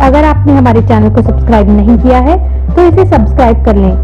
अगर आपने हमारे चैनल को सब्सक्राइब नहीं किया है तो इसे सब्सक्राइब कर लें।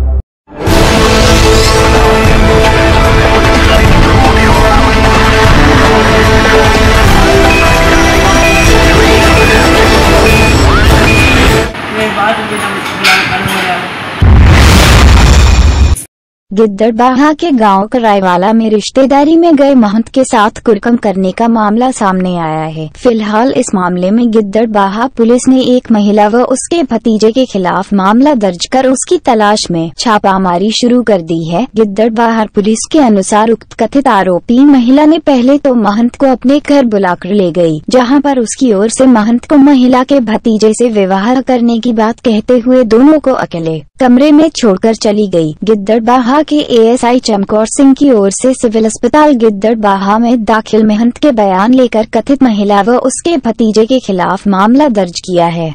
गिद्दड़बाहा के गांव कराईवाला में रिश्तेदारी में गए महंत के साथ कुकर्म करने का मामला सामने आया है। फिलहाल इस मामले में गिद्दड़बाहा पुलिस ने एक महिला व उसके भतीजे के खिलाफ मामला दर्ज कर उसकी तलाश में छापामारी शुरू कर दी है। गिद्दड़बाहा पुलिस के अनुसार उक्त कथित आरोपी महिला ने पहले तो महंत को अपने घर बुलाकर ले गई, जहां पर उसकी ओर से महंत को महिला के भतीजे से विवाह करने की बात कहते हुए दोनों को अकेले कमरे में छोड़कर चली गई। गिद्दड़बाहा के एएसआई चमकौर सिंह की ओर से सिविल अस्पताल गिद्दड़बाहा में दाखिल महंत के बयान लेकर कथित महिला व उसके भतीजे के खिलाफ मामला दर्ज किया है।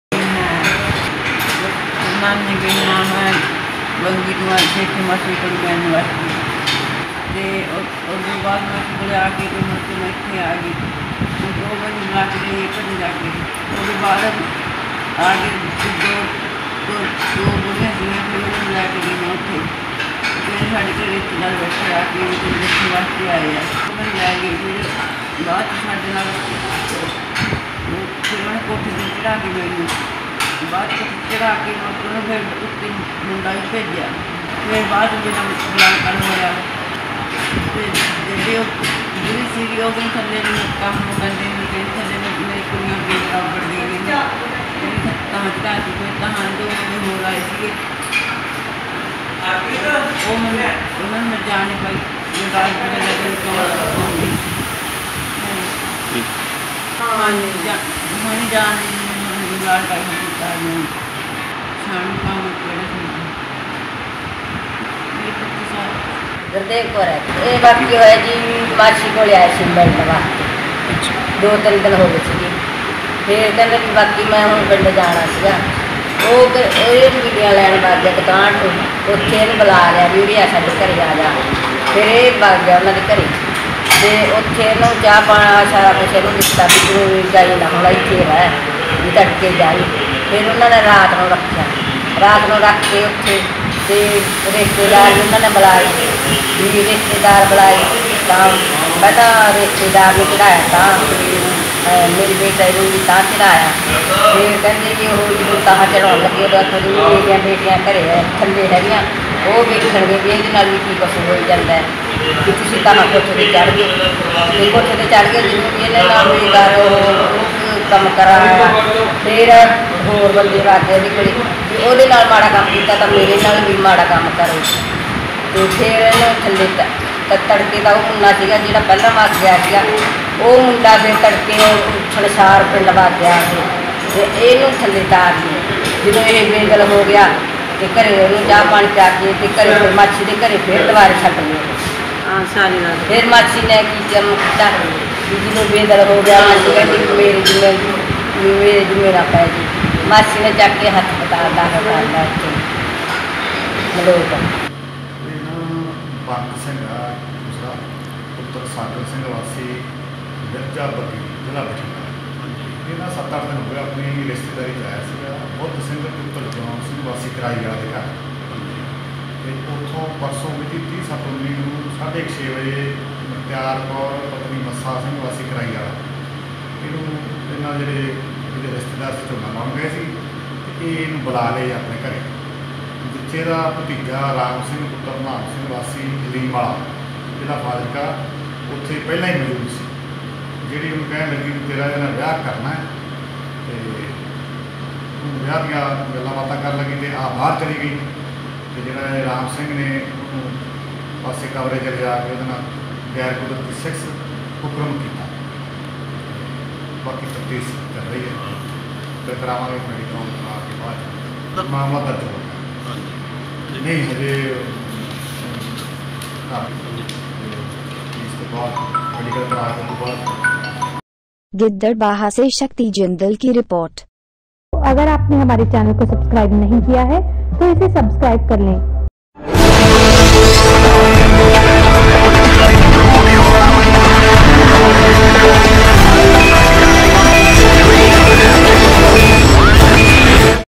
ਸਾਡੇ ਘਰ ਰਿਸ਼ਤੇਦਾਰ ਬੈਠੇ ਆ ਕੇ ਦੇਖਣ ਵਾਸਤੇ ਆਏ ਆ। ਉਹਨਾਂ ਨੂੰ ਲੈ ਗਏ ਫਿਰ ਬਾਅਦ 'ਚ ਸਾਡੇ ਨਾਲ ਫਿਰ ਉਹਨਾਂ ਨੇ ਕੋਠੇ 'ਤੇ ਚੜ੍ਹਾ ਕੇ ਮੈਨੂੰ ਬਾਅਦ 'ਚ ਚੜ੍ਹਾ ਕੇ ਉਹਨੂੰ ਫਿਰ ਉੱਤੇ ਮੁੰਡਾ ਵੀ ਭੇਜਿਆ। ਫਿਰ ਬਾਅਦ ਜਿਹੜਾ ਮੁਲਾਕਾਤ ਹੋਇਆ ਅਤੇ ਜਿਹੜੇ ਉਹ ਜਿਹੜੀ ਸੀਗੀ ਉਹ ਵੀ ਥੱਲੇ ਨੂੰ ਕੰਮ ਕਰਦੇ ਨੇ ਕਿ ਥੱਲੇ ਮੇਰੀ ਕੁੜੀਆਂ ਬਰਾਬਰ ਦੇ ਗਈਆਂ ਤਾਂ ਚੜ੍ਹਾ ਕੇ ਫਿਰ ਤਾਂ ਦੋ ਹੋਰ ਆਏ ਸੀਗੇ। उन्होंने जाने पाई गुरदेव कौर है ये बाकी होया जी मासी को आए सी मिलने वास्ते 2-3 दिन हो गए सी। फिर कहते भी बाकी मैं हूँ पिंड जाना सीगा वीडियो लैन वग गया दुकान तो उत्थे बुला लिया वीडियो साढ़े घर आ जा। फिर ये वग गया उन्होंने घरे तो उत्थे चाह पाना सारा कुछ इन्होंने दिता भी तू जाई ना हम इतने रह भी तड़के जाई। फिर उन्होंने रात को रखा रात को रख के उत्थे तो रिश्तेदार भी उन्होंने बुलाए भी रिश्तेदार बुलाए तो पता रिश्तेदार ने चढ़ाया मेरी बेटा भी चढ़ाया। फिर कहते जी वो जो ताह चढ़ाने लगे तो थोड़ी मेरिया बेटियां घरे थले है वो वेखण भी ये भी की कुछ हो जाता है कि तुम ताह कोठे पर चढ़ गए तो कोठे पर चढ़ गए जो बेकार कम कराया। फिर होर बंदे वागे वो माड़ा काम किया तो मेरे नाल भी माड़ा काम करो तो फिर थले तड़के का वो मुंडा सीगा जो पहला वग गया वो मुंडा फिर तड़के छणसार पिंड वग गया ये थले तार दी। जो ये बेगल हो गया तो घरे चाह पानी पिया के घरे फिर माछी के घरे फिर दोबारे छट गए। फिर माछी ने की जम किया जो बेगल हो गया माछी कहती मेरे जिम्मे ना पै जी। मासी ने चक के हथ पता दाखिल करता मलोक बंद सिंह दूसरा पुत्र सागर सिंह वासी मिर्जा बगी जिला बठिंडा ये 7-8 दिन हो गए अपनी रिश्तेदारी जाया सीगा बुद्ध सिंह पुत्र जौन सिंह वासी कराईवाला के घर उतों परसों मिति 30/7/19 6:30 बजे मुख्तियार कौर पत्नी मस्सा सिंह वासी कराईवाला इन्हों जे रिश्तेदार से झोना लाउण गए सी ये बुला ले अपने घरे जिथे का भतीजा राम सिंह पुत्र नाम सिंह वासी लीमवाला जिला फाजिलका उत्थे पहला ही मौजूद सी जी उन्होंने कह लगी भी तेरा इन्हें विआह करना है तो विआह दियाँ गल्लां बातां कर लगी तो आ बाहर चली गई तो जो राम सिंह ने पासे कमरे च लिया के गैर कुदरती सेक्स हुक्म किया। बाकी तफ्तीश कर रही है फिर करावांगे मेडिकल करा के बाद मामला दर्ज होगा नहीं हजे इसके बाद मेडिकल करा के बाद। गिद्दड़बाहा से शक्ति जिंदल की रिपोर्ट। अगर आपने हमारे चैनल को सब्सक्राइब नहीं किया है तो इसे सब्सक्राइब कर लें।